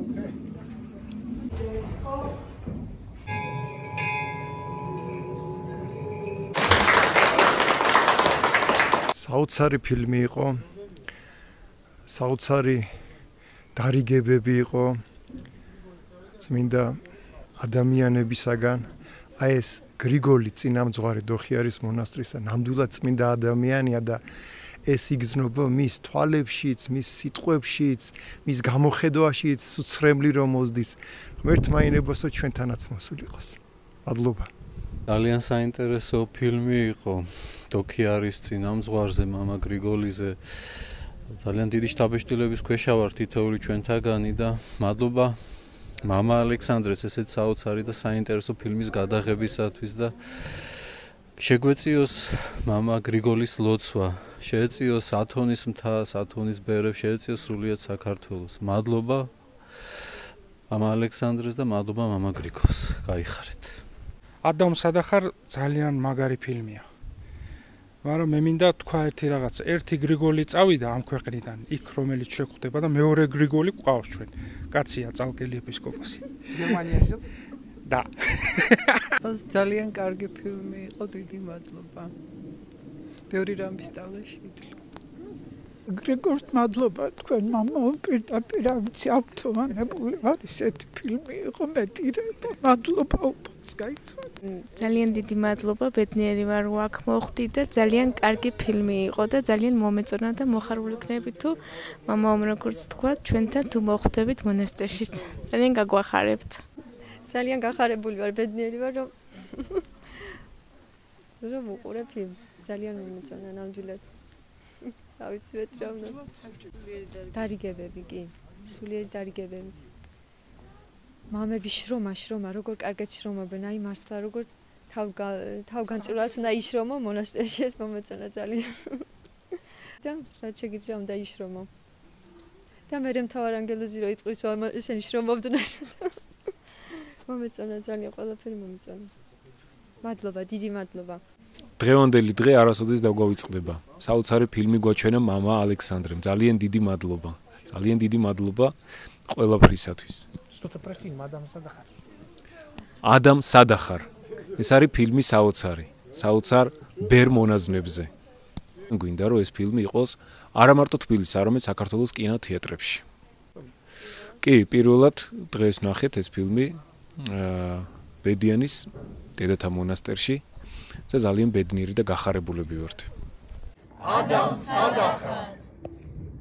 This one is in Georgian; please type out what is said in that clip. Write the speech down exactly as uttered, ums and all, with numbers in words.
საოცარი ფილმი იყო. საოცარი დარიგებები იყო წმინდა ადამიანებისაგან. აი ეს გრიგოლი წინამძღვარი დოხიარის მონასტრისა ნამდვილად წმინდა ადამიანია და ეს იგრძნობა მის თვალებშიც, მის სიტყვებშიც, მის გამოხედვაშიც, უცხრემლი რომ მოსდის. ღმერთმა ინებოსო ჩვენთანაც მოსულიყოს. მადლობა. ძალიან საინტერესო ფილმი იყო დოქიარის წინამძღვარზე, მამა გრიგოლიზე. ძალიან დიდი შთაბეჭდილების ქვეშ ვარ თითოეული ჩვენთაგანი და მადლობა მამა ალექსანდრეს ესეთ საოცარი და საინტერესო ფილმის გადაღებისათვის და შეგვეციოს მამა გრიგოლის ლოცვა, შეეციოს ათონის მთას, ათონის ბერებს, შეეციოს სრულიად საქართველოს. მადლობა მამა ალექსანდრეს და მადლობა მამა გრიგოლს. გაიხარეთ. ადამ სადახარ ძალიან მაგარი ფილმია. მაგრამ მე მინდა თქვა ერთი რაღაცა. ერთი გრიგოლი წავიდა ამ ქვეყნიდან, იქ რომელიც შეხვდება და მეორე გრიგოლი გვყავს ჩვენ. კაცია წალკელი ეპისკოპოსი. გერმანიაში? და. ძალიან კარგი ფილმი იყო, დიდი მადლობა. ბევრი რამ ვისწავლე შეიძლება. გრიგორს მადლობა თქვენ მამაო პირდაპირ ამცი ავთოვანებული არ ისეთი ფილმი იყო მეტირება. მადლობა უპას გაიხარეთ. ძალიან დიდი მადლობა ბედნიერი ვარ აქ მოხვდი და ძალიან კარგი ფილმი იყო და ძალიან მომეწონა და მოხარული ვქნები თუ მამაომ როგორც თქვა ჩვენთან თუ მოხვდებით მონასტერში. ძალიან გაგვახარებთ. ძალიან გახარებული ვარ, ბედნიერი ვარ რომ რომ უყურე ფილმს. ძალიან მომეწონა ნამდვილად. ავიცეთ რა უნდა. დარიგებები კი, სულიერი დარიგებები. მამები შრომა, შრომა, როგორ კარგად შრომობენ, აი მართლა როგორ თავ თავ განწილულად უნდა იშრომო მონასტერში ეს მომეწონა ძალიან. და რაც შეგიძლია უნდა იშრომო. და მე მთავარ ანგელოზი რო იწვის რომ ესენი შრომობდნენ. მომეწონა ძალიან ყველაფერი მომეწონა. მადლობა, დიდი მადლობა. დღევანდელი დღე არასოდეს დაგვავიწყდება. საოცარი ფილმი გვაჩვენა მამა ალექსანდრემ. ძალიან დიდი მადლობა. ძალიან დიდი მადლობა ყველაფრისათვის. ადამ სადახარ. ეს არის ფილმი საოცარი. საოცარ ბერ მონაზვნებზე. გვინდა რომ ეს ფილმი იყოს არა მარტო თბილისში, არამედ საქართველოს კინოთეატრებში. კი, პირველად დღეს ნახეთ ეს ფილმი ბედიანის დედათა მონასტერში. და ძალიან ბედნიერი და გახარებულები ვართ. ადამ სადახარ